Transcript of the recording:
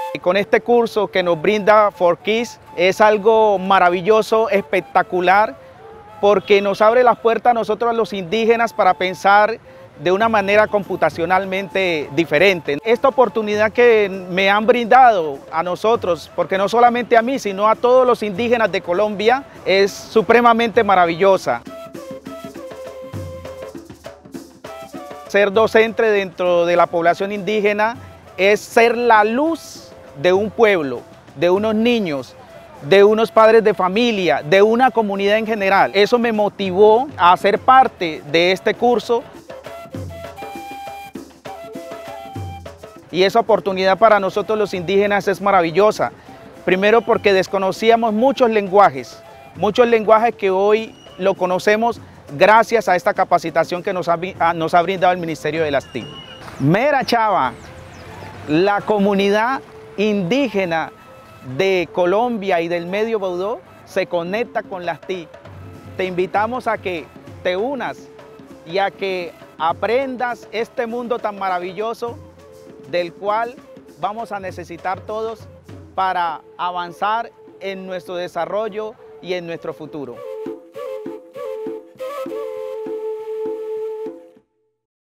Con este curso que nos brinda FORKIS es algo maravilloso, espectacular, porque nos abre las puertas a nosotros los indígenas para pensar de una manera computacionalmente diferente. Esta oportunidad que me han brindado a nosotros, porque no solamente a mí, sino a todos los indígenas de Colombia, es supremamente maravillosa. Ser docente dentro de la población indígena es ser la luz de un pueblo, de unos niños, de unos padres de familia, de una comunidad en general. Eso me motivó a ser parte de este curso. Y esa oportunidad para nosotros los indígenas es maravillosa. Primero porque desconocíamos muchos lenguajes que hoy lo conocemos gracias a esta capacitación que nos ha brindado el Ministerio de las TIC. Mera Chava, la comunidad indígena de Colombia y del Medio Baudó se conecta con las TIC. Te invitamos a que te unas y a que aprendas este mundo tan maravilloso del cual vamos a necesitar todos para avanzar en nuestro desarrollo y en nuestro futuro.